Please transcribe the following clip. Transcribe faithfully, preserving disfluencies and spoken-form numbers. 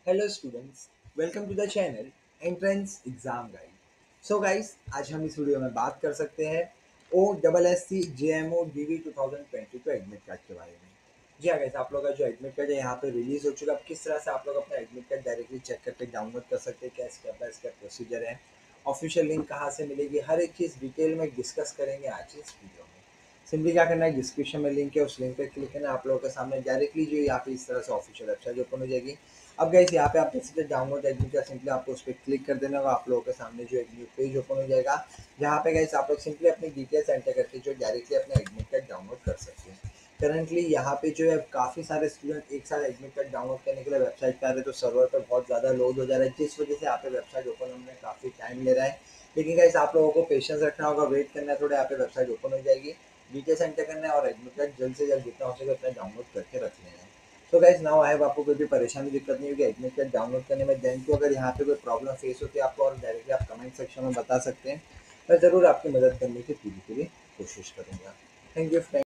Hello students, welcome to the channel entrance exam guide. So guys, आज हम इस वीडियो में बात कर सकते हैं O double S C J M O D V two thousand twenty two admit card के बारे में। जी हाँ गाइस, आप लोग का जो एडमिट कार्ड है यहाँ पे रिलीज हो चुका है। अब किस तरह से आप लोग अपना एडमिट कार्ड डायरेक्टली चेक करके डाउनलोड कर सकते हैं, क्या स्टेप बाय स्टेप प्रोसीजर है, ऑफिशियल लिंक कहाँ से मिलेगी, हर एक चीज़ डिटेल में डिस्कस करेंगे आज इस वीडियो में। सिंपली क्या करना है, डिस्क्रिप्शन में लिंक है, उस लिंक पे क्लिक करना है। आप लोगों के सामने डायरेक्टली जो यहाँ पे इस तरह से ऑफिशियल वेबसाइट ओपन हो जाएगी। अब गाइस यहाँ पे आप देख सकते हैं डाउनलोड एडमिट कार्ड, सिंपली आपको उस पर क्लिक कर देना होगा। आप लोगों के सामने जो एक न्यू पेज ओपन हो जाएगा, जहाँ पे गाइस आप लोग सिंपली अपनी डिटेल्स एंटर करके जो डायरेक्टली अपना एडमिट कार्ड डाउनलोड कर सकते हैं। करंटली यहाँ पे जो है काफ़ी सारे स्टूडेंट एक साथ एडमिट कार्ड डाउनलोड करने के लिए वेबसाइट पे आ रहे हैं, तो सर्वर पर बहुत ज़्यादा लोड हो जा रहा है, जिस वजह से यहाँ पे वेबसाइट ओपन होने में काफ़ी टाइम ले रहा है। लेकिन गाइस आप लोगों को पेशेंस रखना होगा, वेट करना है थोड़ा, यहाँ पे वेबसाइट ओपन हो जाएगी। डिटेल्स एंटर करना है और एडमिट कार्ड जल्द से जल्द जितना हो सके उतना डाउनलोड करके रख लेना है। तो गाइस नाउ आई होप आपको कोई भी परेशानी दिक्कत नहीं होगी एडमिट कार्ड डाउनलोड करने में। देन तो अगर यहाँ पे कोई प्रॉब्लम फेस होती है आपको, और डायरेक्टली आप कमेंट सेक्शन में बता सकते हैं। मैं ज़रूर आपकी मदद करने की पूरी पूरी कोशिश करूँगा। Thank you friend.